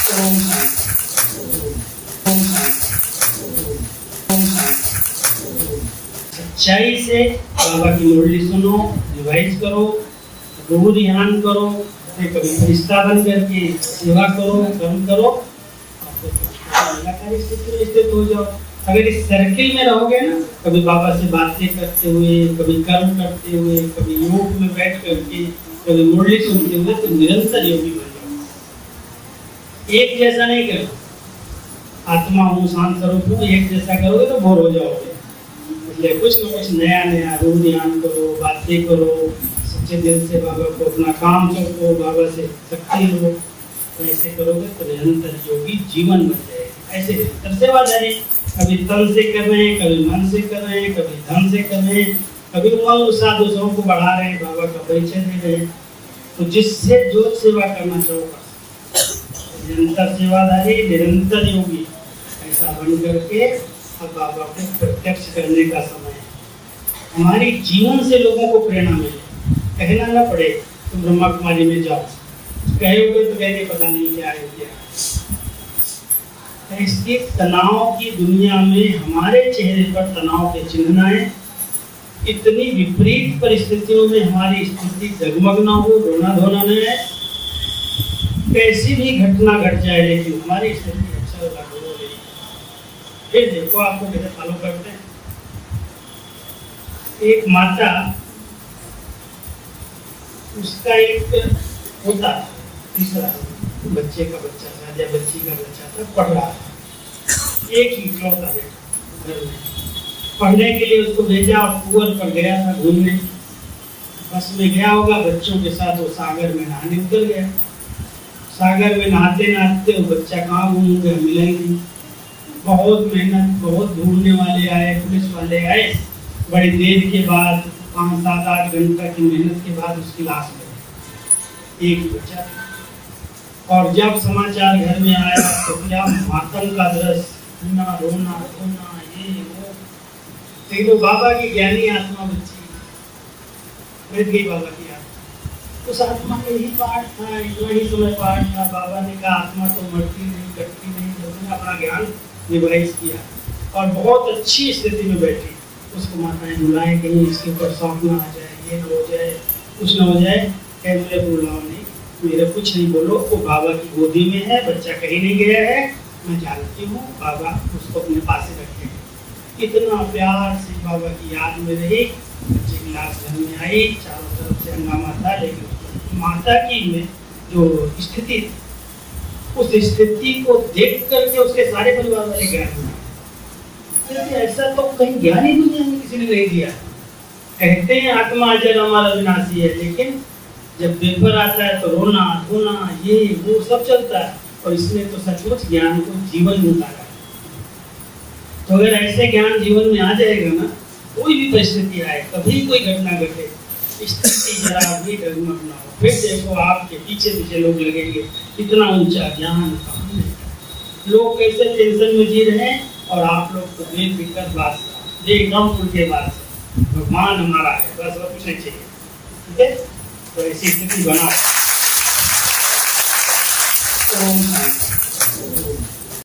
ओम शांति। ओम शांति। ओम शांति। सच्चाई से बाबा की मुरली सुनो, रिवाइज करो, रोज ध्यान करो, कभी फरिश्ता बन करके सेवा करो, कर्म करो, आपको स्थिति में स्थित हो जाओ। अगर इस सर्किल में रहोगे ना, कभी बाबा से बातें करते हुए, कभी कर्म करते हुए, कभी योग में बैठ करके, कभी मुरली सुनते हुए, तो निरंतर योगी बन जाओ। एक जैसा नहीं करो, आत्मा हूँ, शांत स्वरूप हूँ, एक जैसा करोगे तो बोर हो जाओगे। इसलिए कुछ न कुछ नया नया रोज ध्यान करो, बातें करो, सच्चे दिल से बाबा को अपना काम सौंपो, बाबा से शक्ति लो। ऐसे करोगे तो निरंतर योगी जीवन बन जाएगा। ऐसे निरंतर सेवादारी, कभी तन से कर रहे हैं, कभी मन से कर रहे हैं, कभी धन से कर रहे हैं, कभी मन उत्साह दूसरों को बढ़ा रहे हैं, बाबा का परिचय दे रहे हैं। तो जिससे जो सेवा करना चाहो कर, निरंतर सेवादारी, निरंतर योगी, ऐसा बन करके अब बाबा को प्रत्यक्ष करने का समय है। हमारी जीवन से लोगों को प्रेरणा मिले, कहना ना पड़े तो ब्रह्मा कुमारी में जाओ, कहोगे तो कहने पता नहीं क्या है क्या। इसकी तनाव की दुनिया में हमारे चेहरे पर तनाव के चिन्ह आए, इतनी विपरीत परिस्थितियों में हमारी स्थिति जगमग ना हो, रोना धोना न है, कैसी भी घटना घट जाए लेकिन हमारी स्थिति अच्छा होगा। फिर देखो आपको कैसे फॉलो करते हैं। एक माता, उसका एक होता तीसरा बच्चे का बच्चा था या बच्ची का बच्चा था, पढ़ रहा था, एक ही इकलौता बेटा घर में। पढ़ने के लिए उसको भेजा और कुआं पर गया था घूमने, बस में गया होगा बच्चों के साथ, वो सागर में नहाने उतर गया। सागर में नहाते नहाते वो बच्चा कहाँ घूम गया, मिला ही नहीं। बहुत मेहनत, बहुत ढूंढने वाले आए, पुलिस वाले आए, बड़ी देर के बाद 5-7-8 घंटा की मेहनत के बाद उसकी लाश मिली, एक ही बच्चा। और जब समाचार घर में आया तो क्या मातम का दृश्य, रोना रोना रोना, ये वो। तो बाबा की ज्ञानी आत्मा बच्ची बैठ गई बाबा की आत्मा। उस आत्मा में यही पाठ था, इतना ही समय पाठ था। बाबा ने कहा आत्मा तो मरती नहीं, कटती नहीं। लोगों ने अपना ज्ञान रिवाइज किया और बहुत अच्छी स्थिति में बैठी। उसको माताएं बुलाएं, कहीं इसके ऊपर शौक ना आ जाए, ये ना हो जाए, कुछ ना हो जाए। कह मुझे बुलाओ नहीं, मेरे कुछ नहीं बोलो, वो बाबा की गोदी में है, बच्चा कहीं नहीं गया है, मैं जानती हूँ। बाबा उसको अपने पास ही रखे। इतना प्यार से बाबा की याद में रही। बच्चे की लाश घर में आई, चारों तरफ से हंगामा था, लेकिन माता की में जो स्थिति थी, उस स्थिति को देख करके उसके सारे परिवार वाले ज्ञान हुआ। ऐसा तो कहीं ज्ञान ही दुनिया में किसी ने नहीं दिया। कहते हैं आत्मा अजर हमारा विनाशी है, लेकिन जब पेपर आता है तो रोना धोना, ये वो सब चलता है। और इसने तो सचमुच ज्ञान को जीवन में उतारा है। तो अगर ऐसे ज्ञान जीवन में आ जाएगा ना, कोई भी परिस्थिति आए, कभी कोई घटना घटे, स्थिति जरा भी डगमग ना हो, फिर देखो आपके पीछे पीछे लोग लगेंगे। इतना ऊंचा ज्ञान कहाँ है? लोग कैसे टेंशन में जी रहे हैं और आप लोग तो बेफिक्र बात, एकदम उल्टे बात, भगवान हमारा है, बस और कुछ नहीं चाहिए। ठीक है, तो ऐसी स्थिति बनाओ। ओम शांति।